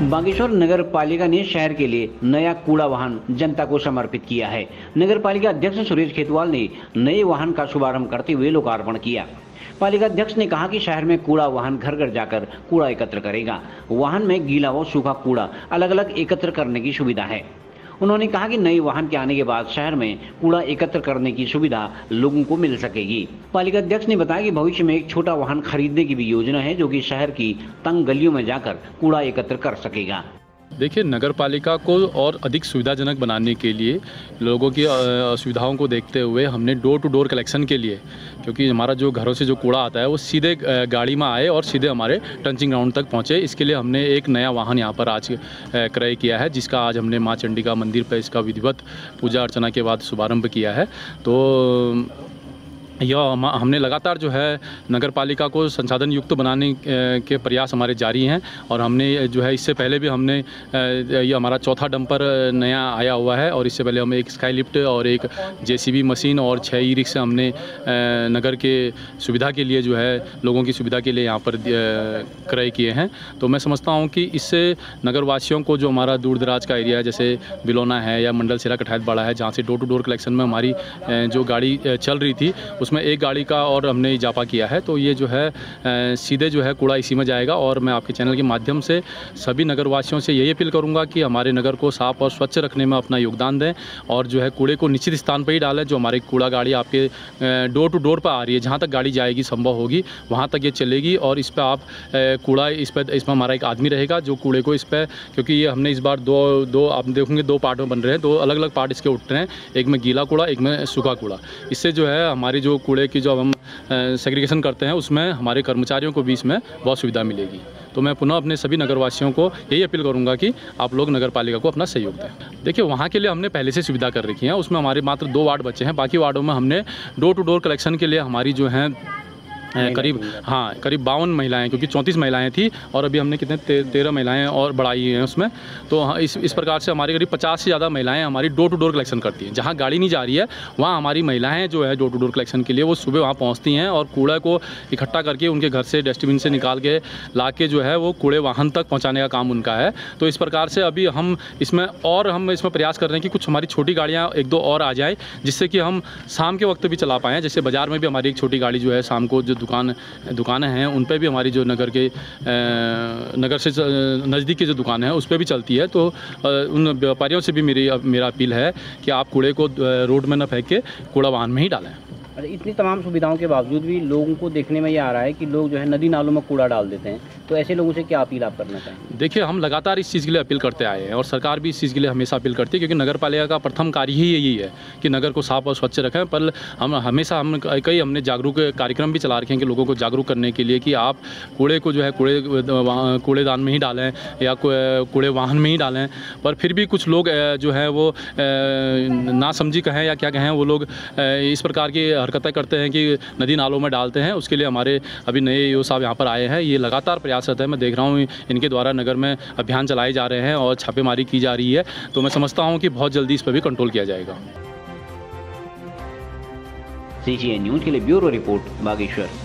बागेश्वर नगर पालिका ने शहर के लिए नया कूड़ा वाहन जनता को समर्पित किया है। नगर पालिका अध्यक्ष सुरेश खेतवाल ने नए वाहन का शुभारंभ करते हुए लोकार्पण किया। पालिका अध्यक्ष ने कहा कि शहर में कूड़ा वाहन घर घर जाकर कूड़ा एकत्र करेगा। वाहन में गीला व सूखा कूड़ा अलग अलग एकत्र करने की सुविधा है। उन्होंने कहा कि नए वाहन के आने के बाद शहर में कूड़ा एकत्र करने की सुविधा लोगों को मिल सकेगी। पालिका अध्यक्ष ने बताया कि भविष्य में एक छोटा वाहन खरीदने की भी योजना है, जो कि शहर की तंग गलियों में जाकर कूड़ा एकत्र कर सकेगा। देखिए, नगर पालिका को और अधिक सुविधाजनक बनाने के लिए लोगों की असुविधाओं को देखते हुए हमने डोर टू डोर कलेक्शन के लिए, क्योंकि हमारा जो घरों से जो कूड़ा आता है वो सीधे गाड़ी में आए और सीधे हमारे डंपिंग ग्राउंड तक पहुंचे, इसके लिए हमने एक नया वाहन यहां पर आज क्रय किया है, जिसका आज हमने मां चंडिका मंदिर पर इसका विधिवत पूजा अर्चना के बाद शुभारंभ किया है। तो यह हमने लगातार जो है नगर पालिका को संसाधन युक्त बनाने के प्रयास हमारे जारी हैं, और हमने जो है इससे पहले भी हमने ये हमारा चौथा डंपर नया आया हुआ है, और इससे पहले हमें एक स्काई लिफ्ट और एक जेसीबी मशीन और 6 ई रिक्शा हमने नगर के सुविधा के लिए जो है लोगों की सुविधा के लिए यहाँ पर क्रय किए हैं। तो मैं समझता हूँ कि इससे नगरवासियों को जो हमारा दूर दराज का एरिया है, जैसे बिलोना है या मंडल सेरा कठायतबाड़ा है, जहाँ से डोर टू डोर कलेक्शन में हमारी जो गाड़ी चल रही थी उसमें एक गाड़ी का और हमने इजाफा किया है। तो ये जो है सीधे जो है कूड़ा इसी में जाएगा, और मैं आपके चैनल के माध्यम से सभी नगरवासियों से यही अपील करूंगा कि हमारे नगर को साफ और स्वच्छ रखने में अपना योगदान दें, और जो है कूड़े को निश्चित स्थान पर ही डालें। जो हमारी कूड़ा गाड़ी आपके डोर टू डोर पर आ रही है, जहाँ तक गाड़ी जाएगी संभव होगी वहाँ तक ये चलेगी, और इस पर आप कूड़ा इसमें हमारा एक आदमी रहेगा जो कूड़े को इस पर, क्योंकि ये हमने इस बार दो आप देखोगे 2 पार्ट में बन रहे हैं, 2 अलग अलग पार्ट इसके उठ रहे हैं, एक में गीला कूड़ा, एक में सूखा कूड़ा। इससे जो है हमारी जो कूड़े की जो हम सेग्रीगेशन करते हैं उसमें हमारे कर्मचारियों को भी इसमें बहुत सुविधा मिलेगी। तो मैं पुनः अपने सभी नगरवासियों को यही अपील करूंगा कि आप लोग नगर पालिका को अपना सहयोग दें। देखिए, वहाँ के लिए हमने पहले से सुविधा कर रखी है, उसमें हमारे मात्र 2 वार्ड बचे हैं, बाकी वार्डों में हमने डोर टू डोर कलेक्शन के लिए हमारी जो है करीब 52 महिलाएं, क्योंकि 34 महिलाएं थी और अभी हमने कितने 13 महिलाएं और बढ़ाई हैं उसमें। तो इस प्रकार से हमारी करीब 50 से ज़्यादा महिलाएं हमारी डोर टू डोर कलेक्शन करती हैं। जहां गाड़ी नहीं जा रही है वहां हमारी महिलाएं जो है डोर टू डोर कलेक्शन के लिए वो सुबह वहां पहुंचती हैं, और कूड़ा को इकट्ठा करके उनके घर से डस्टबिन से निकाल के ला के जो है वो कूड़े वाहन तक पहुँचाने का काम उनका है। तो इस प्रकार से अभी हम इसमें प्रयास कर रहे हैं कि कुछ हमारी छोटी गाड़ियाँ 1-2 और आ जाए, जिससे कि हम शाम के वक्त भी चला पाएँ। जैसे बाज़ार में भी हमारी एक छोटी गाड़ी जो है शाम को जो दुकानें हैं उन पे भी हमारी जो नगर से नज़दीक की जो दुकानें हैं उस पे भी चलती है। तो उन व्यापारियों से भी मेरा अपील है कि आप कूड़े को रोड में न फेंक के कूड़ा वाहन में ही डालें। इतनी तमाम सुविधाओं के बावजूद भी लोगों को देखने में ये आ रहा है कि लोग जो है नदी नालों में कूड़ा डाल देते हैं, तो ऐसे लोगों से क्या अपील आप करना चाहेंगे? देखिए, हम लगातार इस चीज़ के लिए अपील करते आए हैं, और सरकार भी इस चीज़ के लिए हमेशा अपील करती है, क्योंकि नगर पालिका का प्रथम कार्य ही यही है कि नगर को साफ और स्वच्छ रखें। पर हमने जागरूक कार्यक्रम भी चला रखे हैं कि लोगों को जागरूक करने के लिए कि आप कूड़े को जो है कूड़ेदान में ही डालें या कूड़े वाहन में ही डालें। पर फिर भी कुछ लोग जो है वो नासमझी कहें या क्या कहें, वो लोग इस प्रकार की हरकतें करते हैं कि नदी नालों में डालते हैं। उसके लिए हमारे अभी नए ईओ साहब यहाँ पर आए हैं, ये लगातार प्रयासरत है। मैं देख रहा हूँ इनके द्वारा नगर में अभियान चलाए जा रहे हैं और छापेमारी की जा रही है। तो मैं समझता हूँ कि बहुत जल्दी इस पर भी कंट्रोल किया जाएगा। CGN न्यूज़ के लिए ब्यूरो रिपोर्ट, बागेश्वर।